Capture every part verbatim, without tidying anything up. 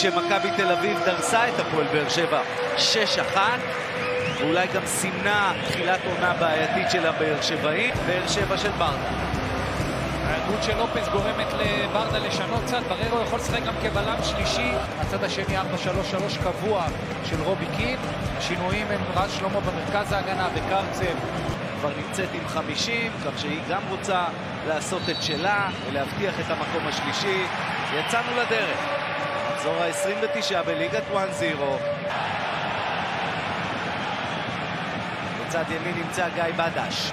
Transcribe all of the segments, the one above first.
כשמכבי תל אביב דרסה את הפועל באר שבע שש אחת, ואולי גם סימנה תחילת עונה בעייתית של הבאר שבעים. באר שבע של ברדה. ההיעדרות של לופס גורמת לברדה לשנות קצת, בררו יכול לשחק גם כבלם שלישי. הצד השני ארבע שלוש שלוש קבוע של רובי קין. השינויים הם רז שלמה במרכז ההגנה וקרצב כבר נמצאת עם חמישים, כך שהיא גם רוצה לעשות את שלה ולהבטיח את המקום השלישי. יצאנו לדרך. מחזור ה-עשרים ותשע בליגת אחת אפס. בצד ימין נמצא גיא בדש.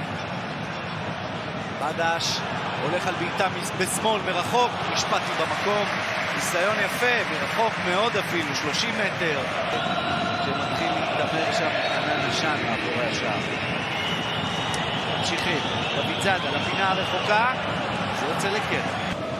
בדש הולך על בעיטה בשמאל מרחוק, משפטי במקום, ניסיון יפה, מרחוק מאוד אפילו, שלושים מטר, שמתחיל להתדבר שם ענן עשן מאחורי השער. ממשיכים, דוד זאדה לפינה הרחוקה, זה יוצא לקרן.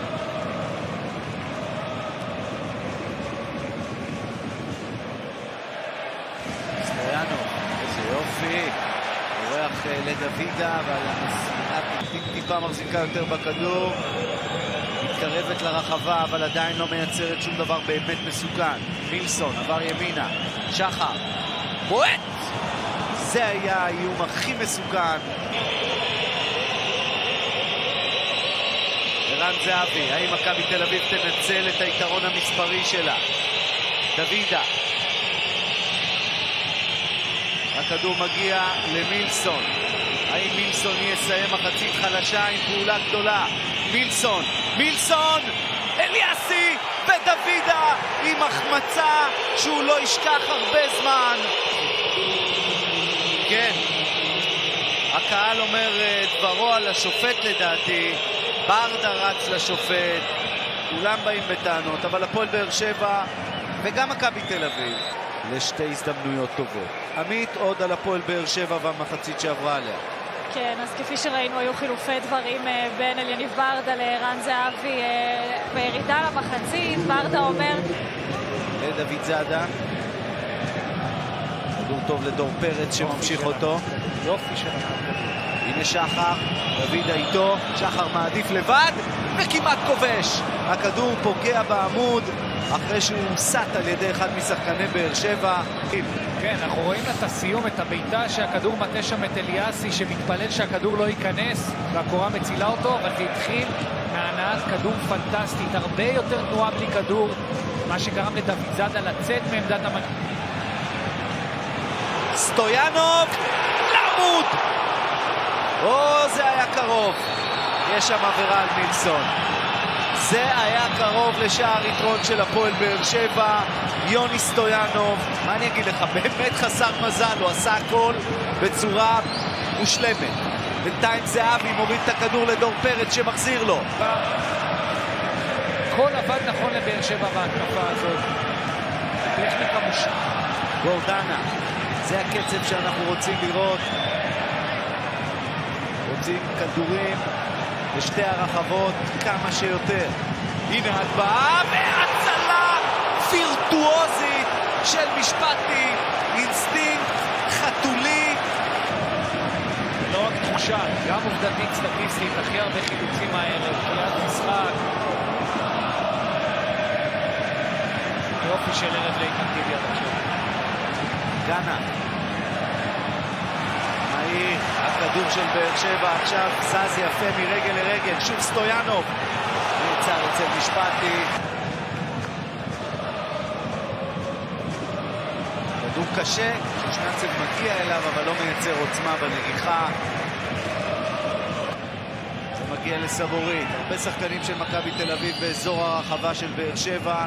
סטויאנוב, איזה יופי, אורח לדוידה, אבל המסירה טיפה מחזיקה יותר בכדור, מתקרבת לרחבה, אבל עדיין לא מייצרת שום דבר באמת מסוכן. מילסון עבר ימינה, שחר בועט, זה היה האיום הכי מסוכן. ערן זהבי, האם מכבי תל אביב תנצל את היתרון המספרי שלה? דוידה, הכדור מגיע למילסון, האם מילסון יסיים מחצית חלשה עם פעולה גדולה? מילסון, מילסון, אליאסי ודוידה עם החמצה שהוא לא ישכח הרבה זמן. כן, הקהל אומר דברו על השופט לדעתי, ברדה רץ לשופט, כולם באים בטענות, אבל הפועל באר שבע וגם מכבי תל אביב לשתי הזדמנויות טובות. עמית, עוד על הפועל באר שבע והמחצית שעברה עליה. כן, אז כפי שראינו היו חילופי דברים בין אליניב ברדה לערן זהבי בירידה למחצית. ברדה אומר לדוד זאדה, כדור טוב לדור פרץ שממשיך אותו, יופי של הנה שחר, דוד איתו, שחר מעדיף לבד וכמעט כובש. הכדור פוגע בעמוד אחרי שהוא הוסט על ידי אחד משחקני באר שבע. כן, אנחנו רואים את הסיום, את הביתה שהכדור מטה שם את אליאסי שמתפלל שהכדור לא ייכנס והקורה מצילה אותו, אבל זה התחיל מהנעת כדור פנטסטית, הרבה יותר תנועה בלי כדור, מה שגרם לדוד זאדה לצאת מעמדת המג... סטויאנוב לעמוד! או, זה היה קרוב. יש שם עבירה על מילסון. זה היה קרוב לשער יתרון של הפועל באר שבע. יוני סטויאנוב, מה אני אגיד לך, באמת חסר מזל, הוא עשה הכל בצורה מושלמת. בינתיים זהבי מוריד את הכדור לדור פרץ שמחזיר לו. כל עבד נכון לבאר שבע בהתקפה הזאת. טכניקה מושלמת. גורדנה, זה הקצב שאנחנו רוצים לראות. רוצים כדורים בשתי הרחבות כמה שיותר. הנה הגבהה והצלה וירטואוזית של משפטי, אינסטינקט חתולי. לא רק תחושה, גם עובדתית סטטיסטית, הכי הרבה חילוצים הערב, תחילת משחק. יופי של ערב לאיתן טיבי עד עכשיו. גנה, מהיר, הכדור של באר שבע עכשיו זז יפה מרגל לרגל, שוב סטויאנוב נעצר אצל משפטי. כדור קשה, שנצב מגיע אליו אבל לא מייצר עוצמה בנגיחה. זה מגיע לסבורית, הרבה שחקנים של מכבי תל אביב באזור הרחבה של באר שבע.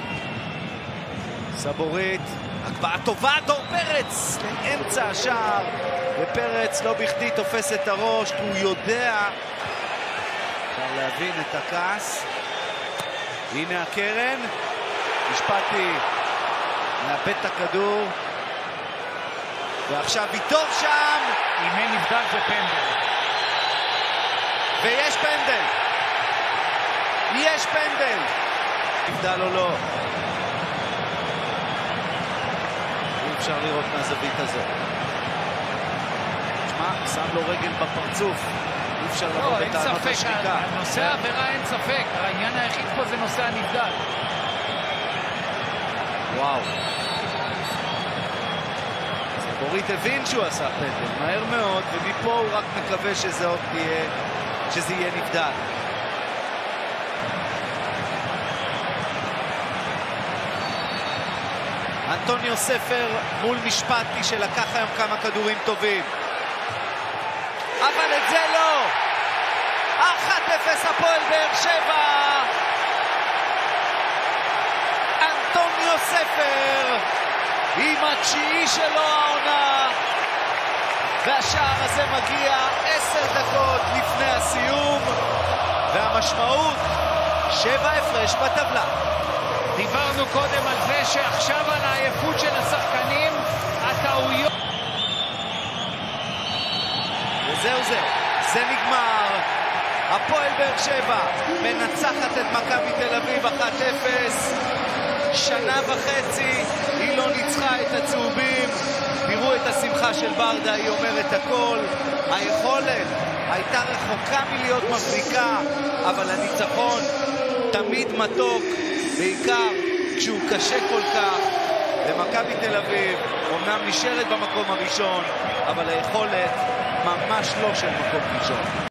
סבורית, הקבעה טובה, דור פרץ לאמצע השער, ופרץ לא בכדי תופס את הראש כי הוא יודע. אפשר להבין את הכעס. הנה הקרן, משפטי מאבד את הכדור ועכשיו ויטור שם, אם אין נבדל זה פנדל ויש פנדל, יש פנדל, נבדל או לא אפשר לראות מהזווית הזאת. תשמע, שם לו רגל בפרצוף, אי אפשר לבוא בטענות השתיקה. נושא העבירה אין ספק, העניין היחיד פה זה נושא הנבדל. וואו. סבורית הבין שהוא עשה פנדל, מהר מאוד, ומפה הוא רק מקווה שזה עוד יהיה, שזה יהיה נבדל. אנטוניו ספר מול משפטי שלקח היום כמה כדורים טובים. אבל את זה לא! אחת אפס הפועל באר שבע! אנטוניו ספר עם התשיעי שלו העונה, והשער הזה מגיע עשר דקות לפני הסיום, והמשמעות שבע הפרש בטבלה. דיברנו קודם על זה שעכשיו על העייפות של השחקנים, הטעויות. וזהו זה, זה נגמר. הפועל באר שבע מנצחת את מכבי תל אביב אחת אפס. שנה וחצי היא לא ניצחה את הצהובים. תראו את השמחה של ברדה, היא אומרת הכל. היכולת הייתה רחוקה מלהיות מבריקה, אבל הניצחון תמיד מתוק, בעיקר כשהוא קשה כל כך. ומכבי תל אביב אומנם נשארת במקום הראשון, אבל היכולת ממש לא של מקום ראשון.